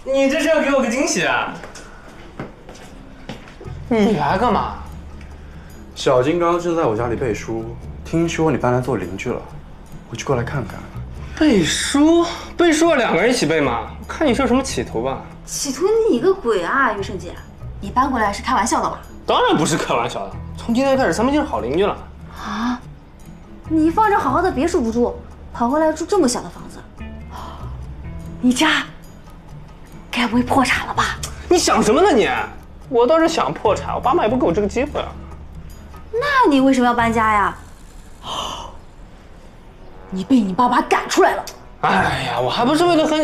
你这是要给我个惊喜啊？你来干嘛？ 小金刚正在我家里背书，听说你搬来做邻居了，我就过来看看。 背书？背书要2个人一起背吗？看你是有什么企图吧？ 企图你个鬼啊，余胜姐！你搬过来是开玩笑的吧？ 当然不是开玩笑的，从今天开始咱们就是好邻居了。 啊？你放着好好的别墅不住，跑回来住这么小的房子，你家该不会破产了吧？ 你想什么呢你？我倒是想破产，我爸妈也不给我这个机会啊。 那你为什么要搬家呀？你被你爸妈赶出来了。 哎呀，我还不是为了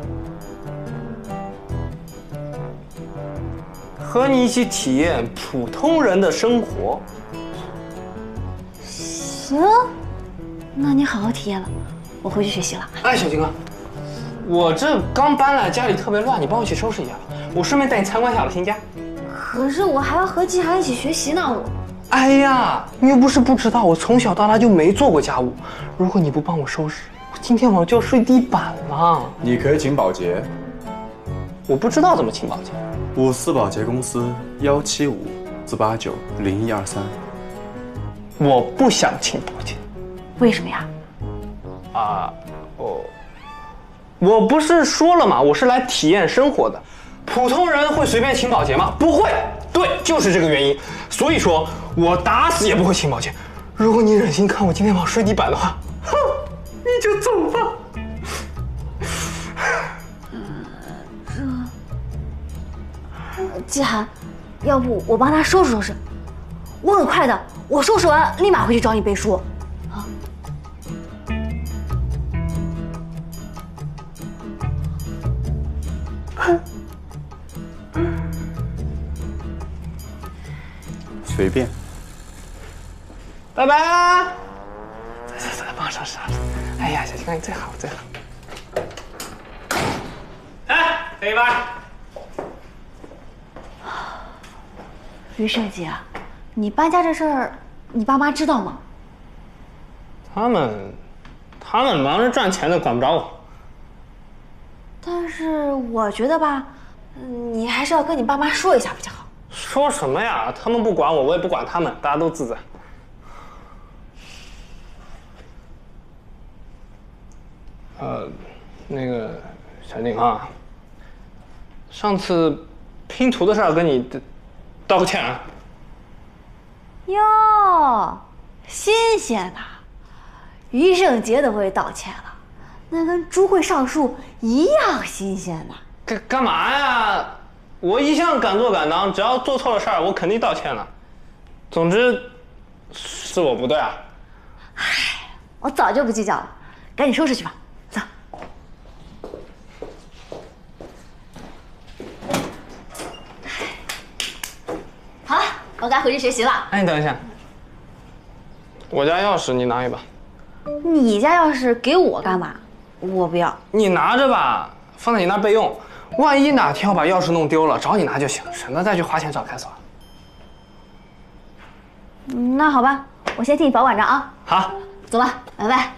和你一起体验普通人的生活。 行，那你好好体验了，我回去学习了。 哎，小金哥，我这刚搬来，家里特别乱，你帮我去收拾一下吧。我顺便带你参观一下我的新家。 可是我还要和季涵一起学习呢，我。 哎呀，你又不是不知道，我从小到大就没做过家务。如果你不帮我收拾，我今天晚上就要睡地板了。 你可以请保洁， 我不知道怎么请保洁。 54保洁公司175-489-0123。 我不想请保洁。 为什么呀？ 我不是说了吗？我是来体验生活的。普通人会随便请保洁吗？不会。对，就是这个原因。所以说我打死也不会请保洁。如果你忍心看我今天晚上睡地板的话，哼，你就走吧。 季涵，要不我帮他收拾收拾，我很快的，我收拾完立马回去找你背书。啊？ 随便。 拜拜。走，帮我收拾。哎呀，小金刚你最好最好。哎，飞吧。 余胜姐，你搬家这事儿，你爸妈知道吗？ 他们忙着赚钱的，管不着我。 但是我觉得吧，你还是要跟你爸妈说一下比较好。 说什么呀？他们不管我，我也不管他们，大家都自在。那个小景啊，上次拼图的事儿跟你道个歉啊。 哟，新鲜呐！余胜杰都会道歉了，那跟朱慧上树一样新鲜呐。 干嘛呀？我一向敢做敢当，只要做错了事儿，我肯定道歉的。总之，是我不对啊。 唉，我早就不计较了，赶紧收拾去吧，走。好了，我该回去学习了。 哎，你等一下，我家钥匙你拿一把。 你家钥匙给我干嘛？我不要。 你拿着吧，放在你那儿备用。万一哪天我把钥匙弄丢了，找你拿就行，省得再去花钱找开锁。 那好吧，我先替你保管着啊。 好， 走吧，拜拜。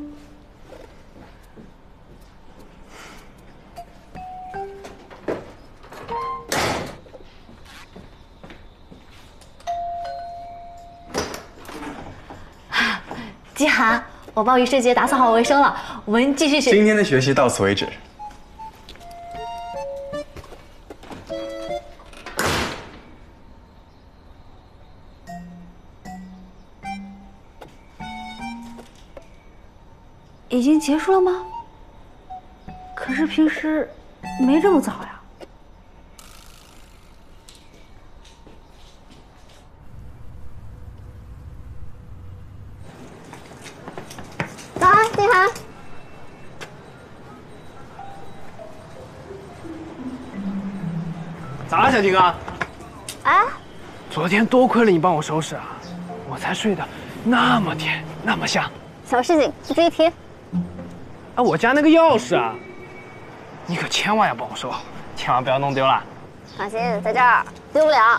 季涵，我帮余胜杰打扫好卫生了，我们继续学。 今天的学习到此为止。 已经结束了吗？可是平时没这么早呀。早安，季涵。 咋了，小金刚？ 啊？ 昨天多亏了你帮我收拾啊，我才睡得那么甜，那么香。 小事情，不值一提。 哎，我家那个钥匙啊，你可千万要帮我收好，千万不要弄丢了。 放心，在这儿丢不了。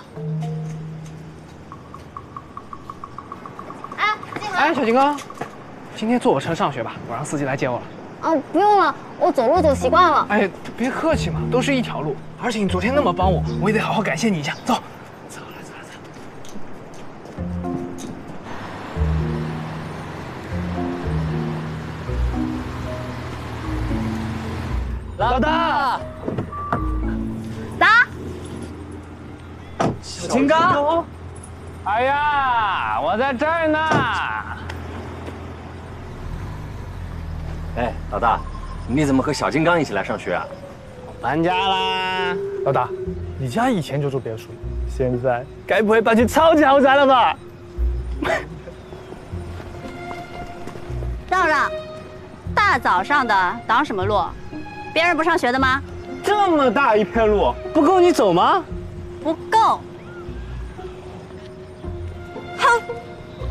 哎， 哎，小金刚，今天坐我车上学吧，我让司机来接我了。 啊，不用了，我走路走习惯了。 哎，别客气嘛，都是一条路。而且你昨天那么帮我，我也得好好感谢你一下。走。 老大，小金刚， 哎呀，我在这儿呢。 哎，老大，你怎么和小金刚一起来上学啊？ 搬家啦。 老大，你家以前就住别墅，现在该不会搬去超级豪宅了吧？ 让让，大早上的挡什么路？别人不上学的吗？ 这么大一片路，不够你走吗？ 不够，